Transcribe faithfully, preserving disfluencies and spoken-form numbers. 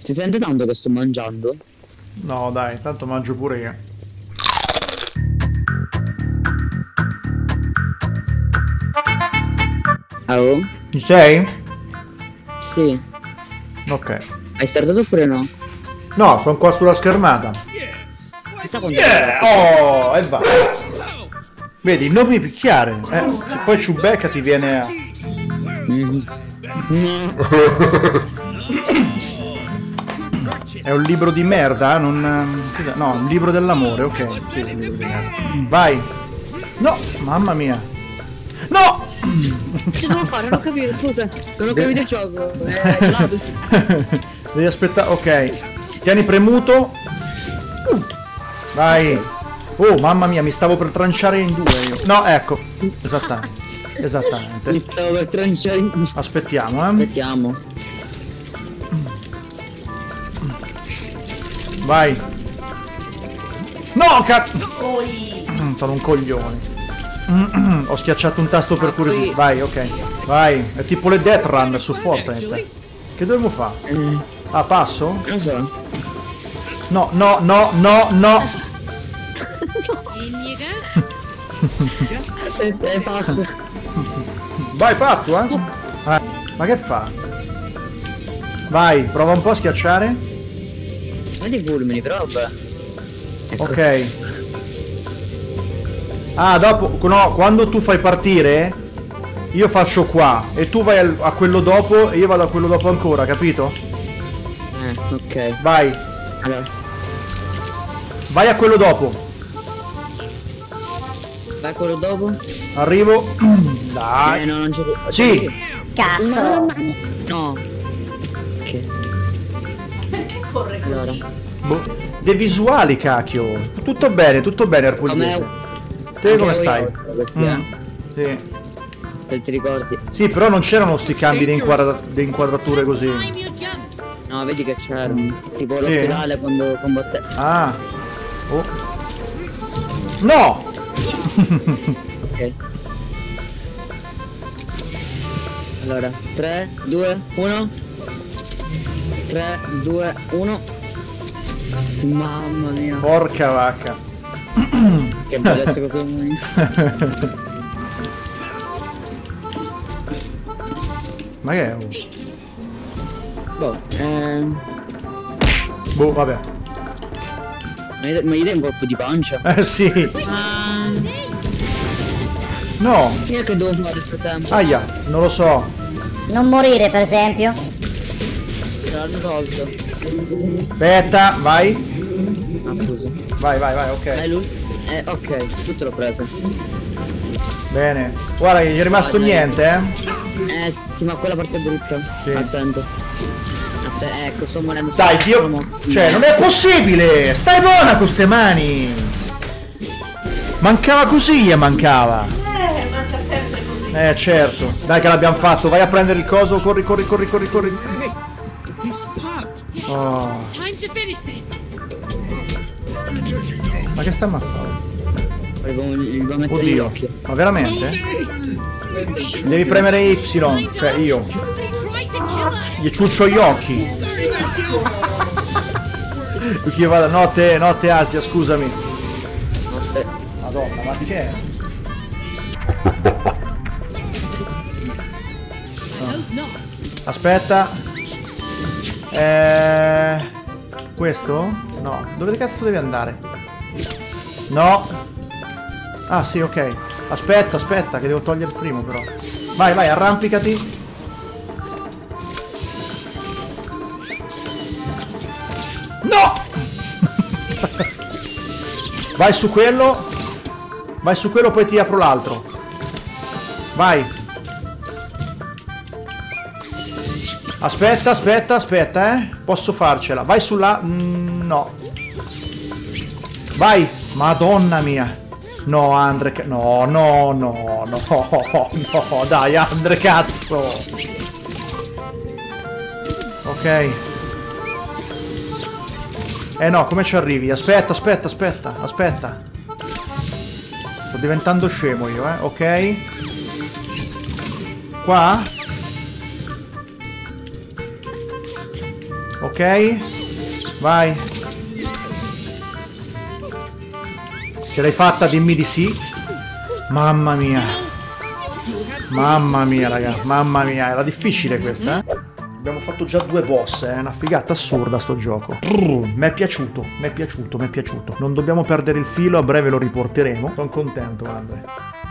Si sente tanto che sto mangiando? No, dai, tanto mangio pure io. Oh? Ci sei? Sì. Ok. Hai startato oppure no? No, sono qua sulla schermata. Chissà quanto Yeah! Oh, e vai. Vedi, non mi picchiare. Eh, se poi Ciubecca ti viene a... Mm. È un libro di merda? Non... No, un libro dell'amore, ok. Sì, un libro di merda. Vai. No, mamma mia. No! Che devo fare? Non ho capito, scusa. Non ho capito il gioco. Eh, gelato. Devi aspettare, ok. Tieni premuto. Vai. Oh, mamma mia, mi stavo per tranciare in due io. No, ecco. Esattamente. Esattamente. Mi stavo per tranciare in due. Aspettiamo, eh. Aspettiamo. Vai. No, cazzo. Sono un coglione. Ho schiacciato un tasto per curiosità. Vai, ok. Vai. È tipo le Death Run su Fortnite. Che dovevo fare? Ah, passo? Non so. No, no, no, no, no. Sette, passo. Vai, fatto, eh? eh? Ma che fa? Vai, prova un po' a schiacciare. Vedi i fulmini, però vabbè. Ecco. Ok. Ah, dopo, no, quando tu fai partire, io faccio qua e tu vai al, a quello dopo e io vado a quello dopo ancora, capito? Eh, ok. Vai. Allora. Vai a quello dopo. Vai a quello dopo. Arrivo. Dai. Eh, no, non c'è più. Sì. Cazzo. No. Ok. Perché corre così? Allora. Boh. Dei visuali, cacchio. Tutto bene, tutto bene, Arpugliese. Te come stai? Mm. Sì. Se ti ricordi. Sì, però non c'erano sti cambi di, inquadra di inquadrature così. No, vedi che c'era. Tipo l'ospedale quando combatte. Ah. Oh. No! Ok. Allora, tre, due, uno. tre, due, uno. Mamma mia. Porca vacca. Che bellezza così. Ma che è? Boh, ehm... Boh, vabbè. Ma gli dai un colpo di pancia? Eh sì. Ah, No. io che devo fare questo tempo? Aia, non lo so. Non morire, per esempio. L'hanno tolto. Aspetta, vai. Ah, scusa. Vai, vai, vai, ok. Eh, lui? Eh, ok, tutto l'ho preso. Bene. Guarda che gli è rimasto Vai, niente, eh. Eh, sì, ma quella parte è brutta. Sì. Attento. Atte ecco, sto morendo. Dai, Dio. Sono... Cioè, non è possibile! Stai buona con ste mani! Mancava così, e mancava. Eh, manca sempre così. Eh, certo. Dai che l'abbiamo fatto. Vai a prendere il coso. Corri, corri, corri, corri, corri. Oh. Ma che stiamo a fare? Gli devo mettere gli Oddio. occhi. Ma veramente? Devi premere Y. Cioè, io. Gli ciuccio gli occhi. Io vado. Notte, notte Asia, scusami. Notte. Madonna, ma che è? No. Aspetta. Eh... Questo? No. Dove cazzo devi andare? No. Ah sì, ok. Aspetta, aspetta, che devo togliere il primo però. Vai, vai, arrampicati. No! Vai su quello. Vai su quello, poi ti apro l'altro. Vai. Aspetta, aspetta, aspetta, eh. Posso farcela. Vai sulla... Mm, no. Vai. Madonna mia. No, Andre... No, no, no, no, no. Dai, Andre, cazzo. Ok. Eh no, come ci arrivi? Aspetta, aspetta, aspetta, aspetta. Sto diventando scemo io, eh. Ok. Qua? Ok. Ok. Vai. Ce l'hai fatta, dimmi di sì. Mamma mia. Mamma mia, raga. Mamma mia, era difficile questa, eh? Abbiamo fatto già due boss, è una figata assurda sto gioco. Mi è piaciuto, mi è piaciuto, mi è piaciuto. Non dobbiamo perdere il filo, a breve lo riporteremo. Sono contento, guarda.